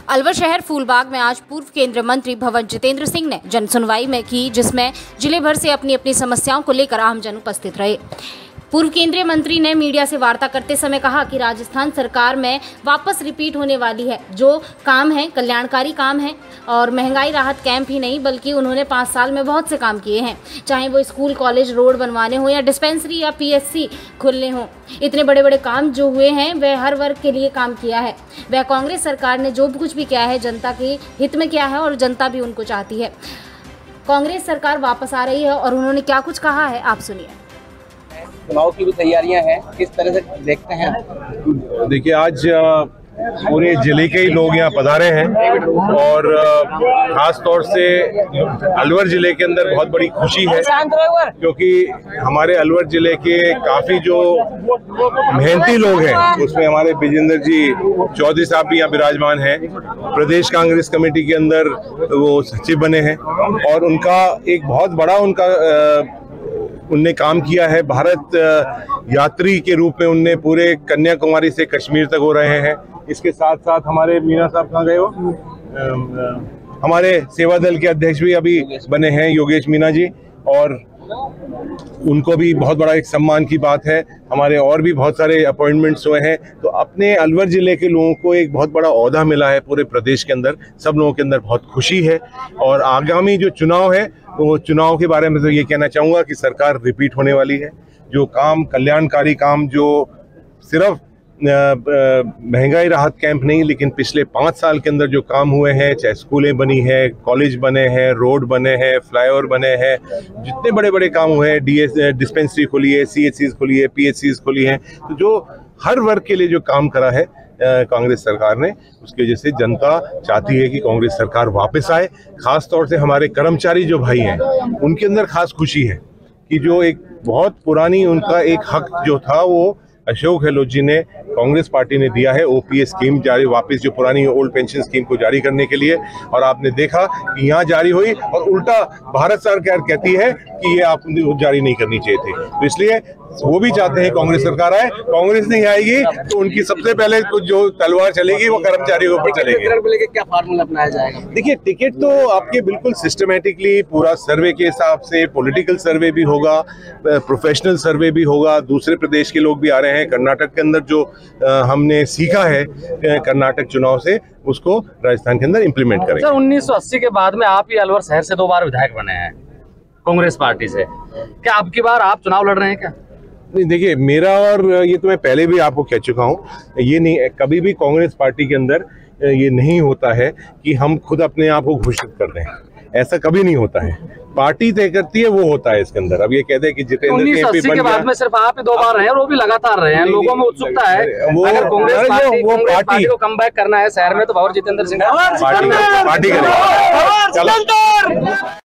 अलवर शहर फूलबाग में आज पूर्व केंद्रीय मंत्री भवन जितेंद्र सिंह ने जनसुनवाई में की, जिसमें जिले भर से अपनी अपनी समस्याओं को लेकर आमजन उपस्थित रहे। पूर्व केंद्रीय मंत्री ने मीडिया से वार्ता करते समय कहा कि राजस्थान सरकार में वापस रिपीट होने वाली है। जो काम है कल्याणकारी काम है और महंगाई राहत कैंप ही नहीं बल्कि उन्होंने 5 साल में बहुत से काम किए हैं, चाहे वो स्कूल कॉलेज रोड बनवाने हो या डिस्पेंसरी या PSC खुलने हो। इतने बड़े बड़े काम जो हुए हैं वह हर वर्ग के लिए काम किया है। वह कांग्रेस सरकार ने जो कुछ भी किया है जनता के हित में किया है और जनता भी उनको चाहती है। कांग्रेस सरकार वापस आ रही है और उन्होंने क्या कुछ कहा है आप सुनिए। चुनाव की भी तैयारियां हैं, किस तरह से देखते हैं? देखिए, आज पूरे जिले के ही लोग यहाँ पधारे हैं और खास तौर से अलवर जिले के अंदर बहुत बड़ी खुशी है, क्योंकि हमारे अलवर जिले के काफी जो मेहनती लोग हैं उसमें हमारे विजेंद्र जी चौधरी साहब भी यहाँ विराजमान हैं। प्रदेश कांग्रेस कमेटी के अंदर वो सचिव बने हैं और उनका एक बहुत बड़ा उनने काम किया है। भारत यात्री के रूप में उनने पूरे कन्याकुमारी से कश्मीर तक हो रहे हैं। इसके साथ साथ हमारे मीना साहब कहाँ गए हो, हमारे सेवा दल के अध्यक्ष भी अभी बने हैं योगेश मीना जी, और उनको भी बहुत बड़ा एक सम्मान की बात है। हमारे और भी बहुत सारे अपॉइंटमेंट्स हुए हैं, तो अपने अलवर जिले के लोगों को एक बहुत बड़ा ओहदा मिला है पूरे प्रदेश के अंदर। सब लोगों के अंदर बहुत खुशी है और आगामी जो चुनाव है तो चुनाव के बारे में तो ये कहना चाहूँगा कि सरकार रिपीट होने वाली है। जो काम कल्याणकारी काम, जो सिर्फ महंगाई राहत कैंप नहीं लेकिन पिछले 5 साल के अंदर जो काम हुए हैं, चाहे स्कूलें बनी हैं, कॉलेज बने हैं, रोड बने हैं, फ्लाईओवर बने हैं, जितने बड़े बड़े काम हुए हैं, डिस्पेंसरी खुली है, CHCs खुली है, PSCs खुली हैं, तो जो हर वर्ग के लिए जो काम करा है कांग्रेस सरकार ने, उसकी वजह से जनता चाहती है कि कांग्रेस सरकार वापस आए। खास तौर से हमारे कर्मचारी जो भाई हैं उनके अंदर खास खुशी है कि जो एक बहुत पुरानी उनका एक हक जो था वो अशोक गहलोत जी ने, कांग्रेस पार्टी ने दिया है, OPS स्कीम जारी, वापस जो पुरानी ओल्ड पेंशन स्कीम को जारी करने के लिए, और आपने देखा कि यहाँ जारी हुई और उल्टा भारत सरकार कहती है कि ये आप जारी नहीं करनी चाहिए थी। तो इसलिए वो भी चाहते हैं कांग्रेस सरकार आए। कांग्रेस नहीं आएगी तो उनकी सबसे पहले जो तलवार चलेगी वो कर्मचारियों के ऊपर चलेगी। क्या फार्मूला अपनाया जाएगा? देखिए, टिकट तो आपके बिल्कुल सिस्टमेटिकली पूरा सर्वे के हिसाब से, पॉलिटिकल सर्वे भी होगा, प्रोफेशनल सर्वे भी होगा, दूसरे प्रदेश के लोग भी आ रहे हैं। कर्नाटक के अंदर जो हमने सीखा है कर्नाटक चुनाव से, उसको राजस्थान के अंदर इम्प्लीमेंट करेंगे। सर, 1980 के बाद में आप ही अलवर शहर से 2 बार विधायक बने हैं कांग्रेस पार्टी से, क्या अब की बार आप चुनाव लड़ रहे हैं क्या? नहीं, देखिए, मेरा और ये तो मैं पहले भी आपको कह चुका हूँ, ये नहीं, कभी भी कांग्रेस पार्टी के अंदर ये नहीं होता है कि हम खुद अपने आप को घोषित कर दें, ऐसा कभी नहीं होता है। पार्टी तय करती है, वो होता है इसके अंदर। अब ये कहते हैं कि जितेंद्र 1980 के बाद में सिर्फ आप ही 2 बार रहे हैं और वो भी लगातार रहे हैं। लोगों में उत्सुकता है, अगर कांग्रेस पार्टी को कमबैक करना है शहर में तो भावर जितेंद्र सिंह पार्टी करेगा।